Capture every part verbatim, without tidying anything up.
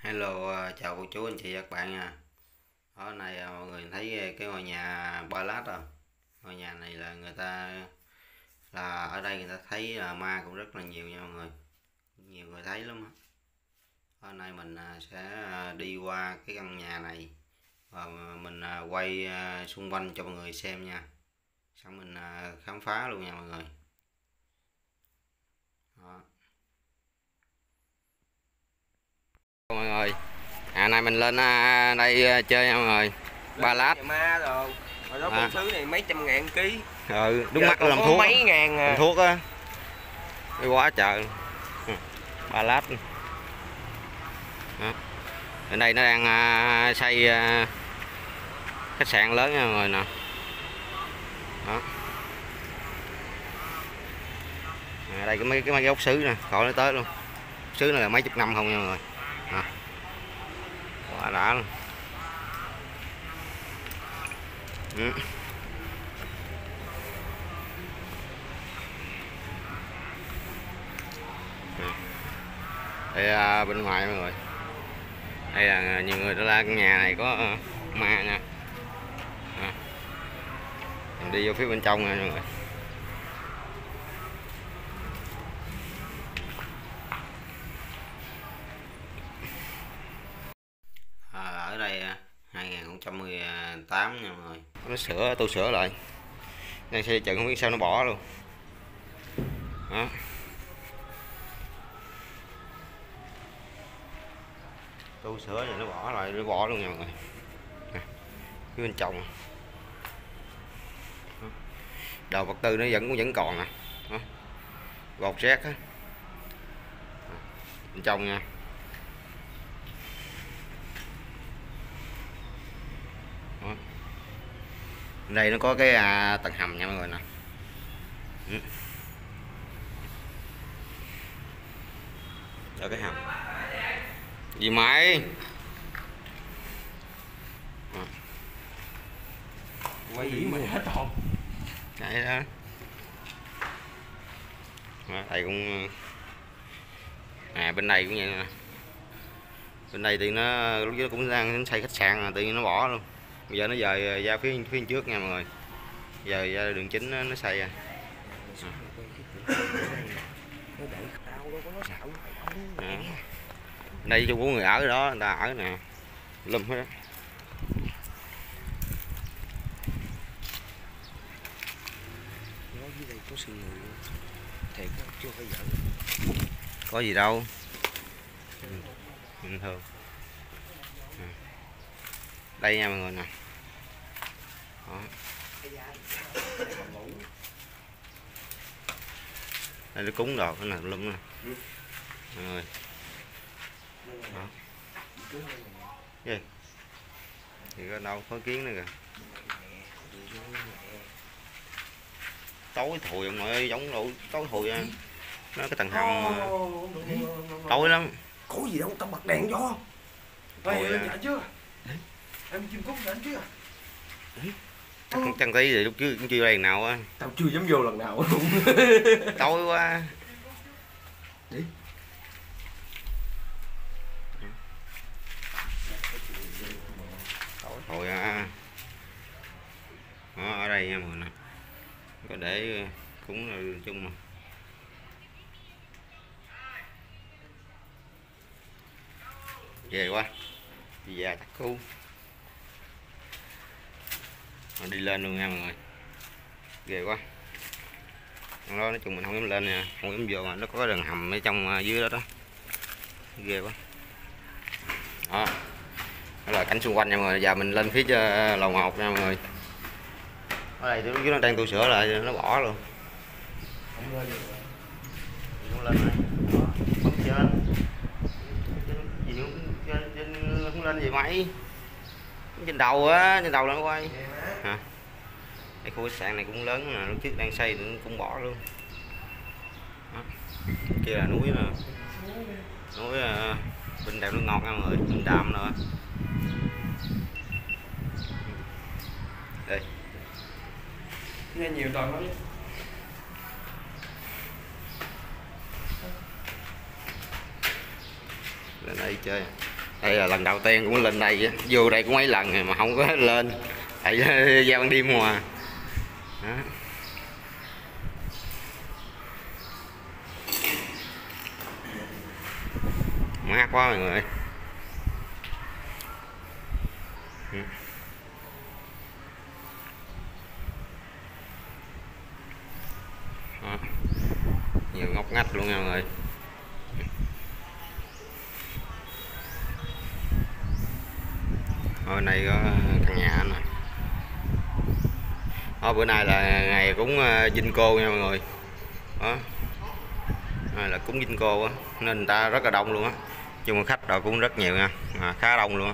Hello, à, chào cô chú anh chị và các bạn nha. Ở này à, mọi người thấy cái ngôi nhà ba lát rồi. Ngôi nhà này là người ta là ở đây người ta thấy là ma cũng rất là nhiều nha mọi người. Nhiều người thấy lắm á. Hôm nay mình à, sẽ à, đi qua cái căn nhà này và mình à, quay à, xung quanh cho mọi người xem nha. Xong mình à, khám phá luôn nha mọi người. Đó. Mọi người, à nay mình lên à, đây à, chơi nha mọi người. Ba lát ma rồi hồi đó con sứ này mấy trăm ngàn ký. Ừ, đúng mắt làm thuốc mấy ngàn à. làm thuốc á, cái quá trời. Ba lát đó. Ở đây nó đang à, xây à, khách sạn lớn nha mọi người nè. Đó. À, đây cái mấy cái mấy cái ốc sứ nè, khỏi nó tới luôn. Sứ này là mấy chục năm không nha mọi người. À. Quá đã luôn. Ừ. Đây à, bên ngoài mọi người, đây là nhiều người đó là căn nhà này có uh, ma nha. À. Mình đi vô phía bên trong nha mọi người. À, ở đây hai nghìn không trăm mười tám nha mọi người, nó sửa tu sửa lại, đang xây dựng không biết sao nó bỏ luôn. Đó. Tu sửa rồi nó bỏ lại, nó bỏ luôn nha mọi người. À, phía bên trong đồ vật tư nó vẫn vẫn còn nè. À. Gọt rác á. À, bên trong nha. Đó. Đây nó có cái à, tầng hầm nha mọi người nè. Ừ. Đó cái hầm gì mày à. Quay gì mà hết hồn Đấy đó. À, thầy cũng à bên đây cũng vậy nè. Bên đây thì nó lúc đó cũng đang xây khách sạn mà tự nhiên nó bỏ luôn. Bây giờ nó dời ra phía phía trước nha mọi người. Giờ ra đường chính nó, nó xây à. À. Đây chỗ của người ở đó, người ta ở nè, lùm hết đó. có sự người thiệt chưa phải giỡn. Có gì đâu, bình thường. À. Đây nha mọi người nè. Đó. Đây nó cúng đồ cái này lum nè mọi người. Đó. Gì? Thì có đâu có kiến nữa kìa. Tối thùi ông nội ơi, giống đủ tối thùi á. Nó cái tầng hầm tối lắm. Có gì đâu, tao bật đèn cho. Mày lên nhà chưa? Em chim cút đến chưa? Chắc chẳng tí thì lúc trước cũng chưa đèn nào á. Tao chưa dám vô lần nào luôn. Tối quá. Đi. Tối thôi à. Đó, ở đây nha mọi người nè. Có để cúng là chung mà. Về quá. Đi ra chắc khu. Đi lên luôn nha mọi người. Ghê quá. Đó nói chung mình không dám lên nha, không dám vô mà nó có cái đường hầm ở trong dưới đó đó. Ghê quá. Đó. Đó là cảnh xung quanh nha mọi người. Giờ mình lên phía lầu một nha mọi người. Ở đây tôi nó đang tu sửa lại nó bỏ luôn. Không lên được. Không lên này. Bấm trên. Gì trên, trên không lên gì mày. Trên đầu á, trên đầu là nó quay. Hả? Cái khu khách sạn này cũng lớn nè, lúc trước đang xây nó cũng bỏ luôn. Đó. Kia là núi nè. Núi uh, bên đèo nước ngọt nha mọi người, bên đạm nữa. Đây. Nghe nhiều toàn lắm. Lên đây chơi. Đây là lần đầu tiên cũng lên đây, vô đây cũng mấy lần rồi mà không có lên, tại ra ban đêm mà. Đó. Mát quá mọi người. Đó. Nhiều ngóc ngách luôn nha mọi người. Hồi này có căn nhà nè. Đó, bữa nay là ngày cúng Vinh Cô nha mọi người. Đó. Này là cúng Vinh Cô á, nên người ta rất là đông luôn á. Nhưng mà khách rồi cũng rất nhiều nha, à, khá đông luôn á.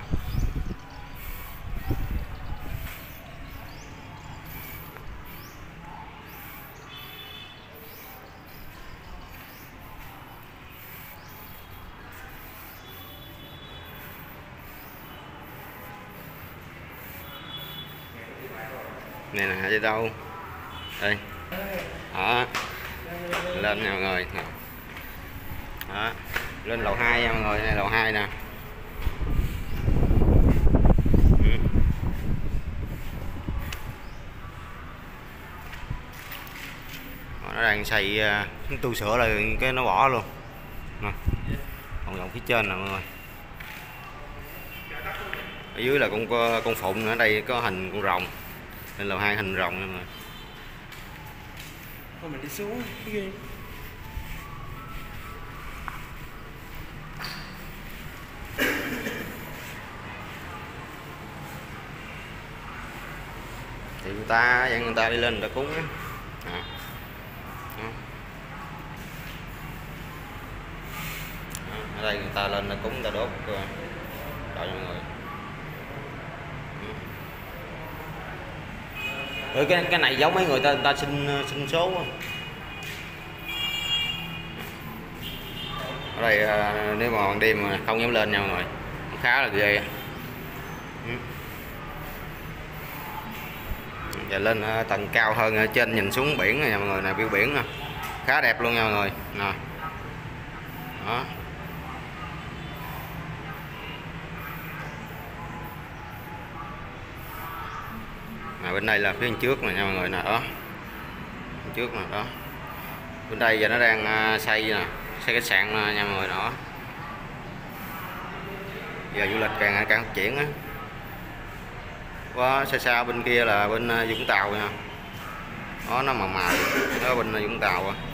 Này nè, đi đâu đây đó, lên nha mọi người. Đó, lên lầu hai nha mọi người, này lầu hai nè. Ừ. Nó đang xây uh, tu sửa lại cái nó bỏ luôn nè. Còn dòng phía trên nè mọi người, ở dưới là con con phụng, ở đây có hình con rồng, lên lầu hai hình rồng nha mọi người. Thôi mình đi xuống cái ghê. Thì người ta dẫn người ta đi lên người ta cúng á. À. Đó. Đó. Ở đây người ta lên người ta cúng, người ta đốt rồi mọi người. Ừ, cái cái này giống mấy người ta người ta xin xin số á. Ở đây nếu mà ban đêm mà không dám lên nha mọi người, khá là ghê. Giờ lên tầng cao hơn, ở trên nhìn xuống biển này nha mọi người, nè view biển nè, khá đẹp luôn nha mọi người nè. Đó. À, bên đây là phía bên trước này nha mọi người nè, đó bên trước nè, đó bên đây giờ nó đang xây nè, xây khách sạn nè, nha mọi người. Đó giờ du lịch càng ngày càng phát triển á. Có xa xa bên kia là bên Vũng Tàu nha, đó nó màu màu đó, bên Vũng Tàu à.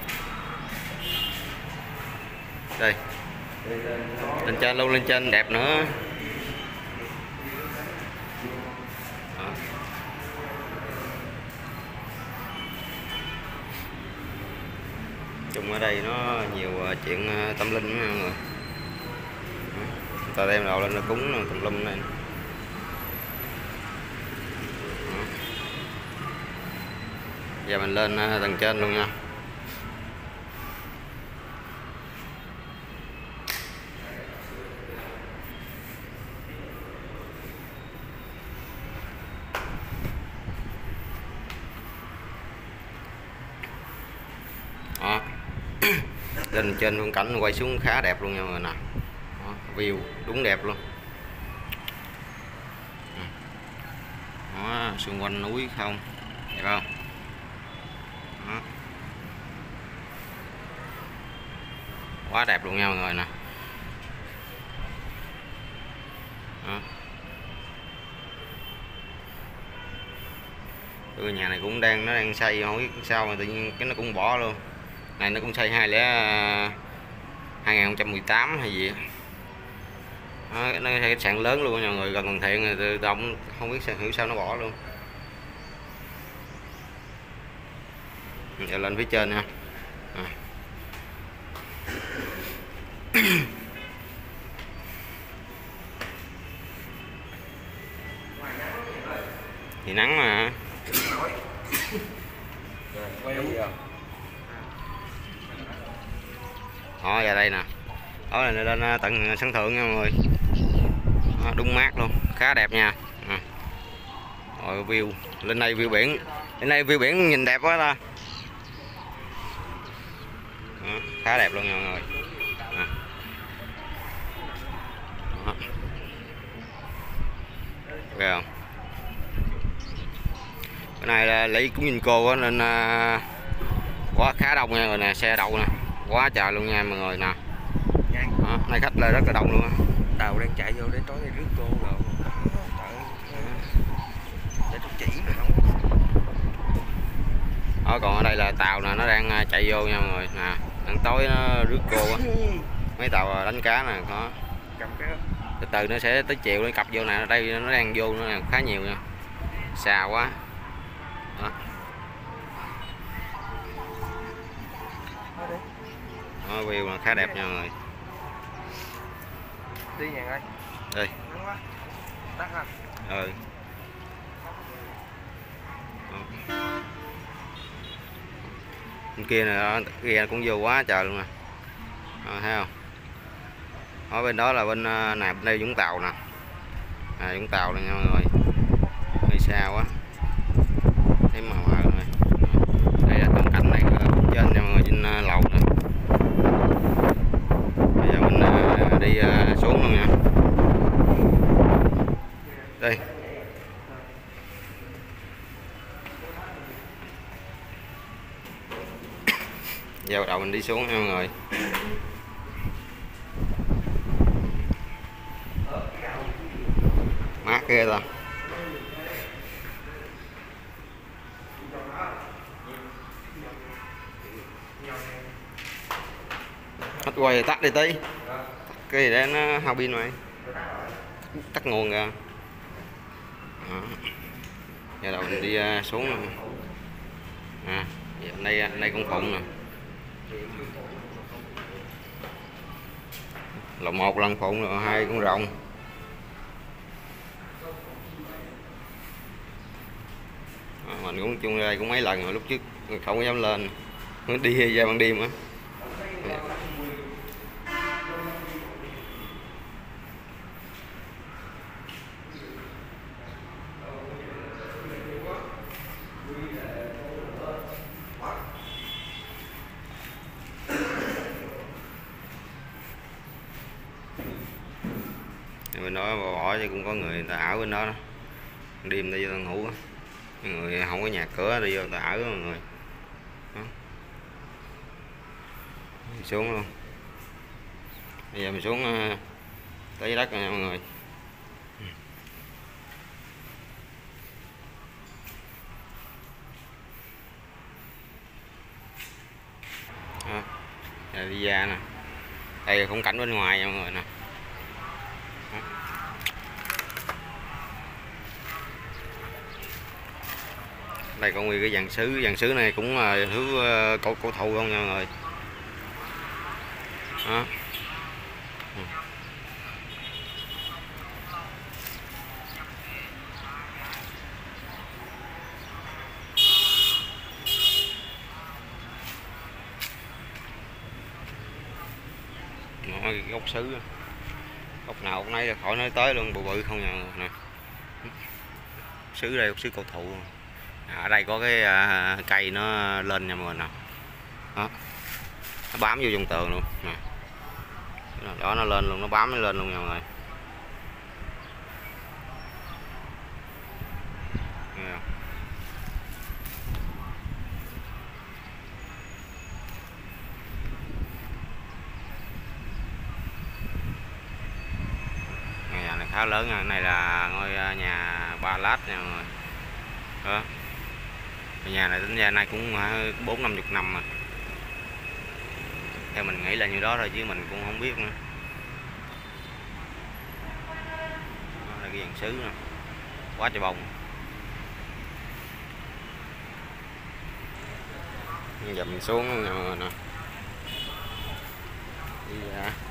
Đây lên trên luôn, lên trên đẹp nữa. Đó. Chung ở đây nó nhiều chuyện tâm linh nha mọi người. Người ta đem đầu lên nó cúng tùm lum này. Giờ mình lên tầng trên luôn nha. Đó. Lên trên phong cảnh quay xuống khá đẹp luôn nha mọi người nè. Đó, view đúng đẹp luôn. Đó, xung quanh núi không, đẹp không? Đó. Quá đẹp luôn nha mọi người nè. Đó. Cái nhà này cũng đang nó đang xây, không biết sao mà tự nhiên cái nó cũng bỏ luôn. Này nó cũng xây hai lẻ hai nghìn không trăm mười tám hay gì. Đó, nó xây khách sạn lớn luôn nha mọi người, gần Hoàn Thiện rồi, tự động không biết sao, hiểu sao nó bỏ luôn. Giờ lên phía trên nha. À. Thì nắng mà. Đó, ra đây nè. Đó là lên tận sân thượng nha mọi người. Đó, đúng mát luôn, khá đẹp nha. À. Rồi view lên đây, view biển, lên đây view biển nhìn đẹp quá ta. Đó, khá đẹp luôn nha mọi người. À. Đó. Ghê không? Cái này là lấy cũng nhìn cô á nên uh, quá khá đông nha rồi nè, xe đậu nè, quá trời luôn nha mọi người nè. Đó, này khách là rất là đông luôn á. Tàu đang chạy vô để tối nay rước cô rồi. Để tôi chỉ mà không. Đó, còn ở đây là tàu nè, nó đang chạy vô nha mọi người nè, đang tối nó rước cô á. Mấy tàu đánh cá nè có. Cầm cái Từ từ nó sẽ tới chiều nó cặp vô nè, đây nó đang vô nó khá nhiều nha, xa quá. Đó. Đó, view là khá đẹp nha mọi người. Đi nhà ơi. Đây. Tắt ha. Ừ. Bên kia nè, kia cũng vô quá trời luôn nè. À, thấy không? Ở bên đó là bên này, bên đây Vũng Tàu nè. À, Vũng Tàu này nha mọi người. Hơi xa quá. Thấy màu mờ rồi. Đây là toàn cảnh này ở trên nha mọi người, trên lầu nè. Bây giờ mình đi xuống luôn nha. Đây. Giờ bắt đầu mình đi xuống nha mọi người. Mát ghê ta. Hết quay tắt đi tí. Cái gì đó nó hao pin mày. Tắt nguồn kìa. Đó. Giờ đầu mình đi uh, xuống nè. À, đây đây con phụng nè. Là một lần phụng rồi hai con rồng. À, mình cũng chung đây cũng mấy lần rồi, lúc trước không có dám lên, đi ra ban đêm á. Bên đó bỏ chứ cũng có người, người ta ở bên đó, đó. Đêm đi vô ngủ đó. Người không có nhà cửa đi vô ta ở đó mọi người. Đó. Đi xuống luôn. Bây giờ mình xuống uh, tới đất rồi nha mọi người. Đó. Đây đi ra nè. Đây là khung cảnh bên ngoài nha mọi người nè. Đây có nguyên cái dàn sứ, dàn sứ này cũng là thứ cổ cổ thụ không nha mọi người. Đó. Nó cái gốc sứ, gốc nào gốc nấy khỏi nói tới luôn, bự bự không nha mọi người nè. Sứ đây gốc sứ cổ thụ. Ở đây có cái uh, cây nó lên nha mọi người nè. Đó. Nó bám vô trong tường luôn nè. Đó nó lên luôn, nó bám nó lên luôn nha mọi người. Nghe không? Nhà này khá lớn nha, này là ngôi nhà ba lát nha mọi người. Đó. Nhà này tính ra nay cũng bốn năm chục năm rồi. Theo mình nghĩ là như đó thôi chứ mình cũng không biết nữa. Đó là cái dàn sứ nè. Quá trời bông. Giờ mình xuống nè. Đi ra.